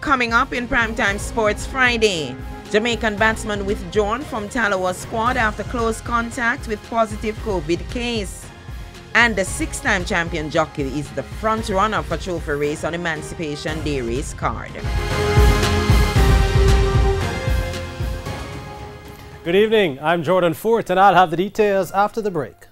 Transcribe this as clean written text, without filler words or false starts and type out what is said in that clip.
coming up in Primetime Sports Friday. Jamaican batsman withdrawn from Talawa squad after close contact with positive COVID case. And the 6-time champion jockey is the front runner for trophy race on Emancipation Day race card. Good evening, I'm Jordan Fort and I'll have the details after the break.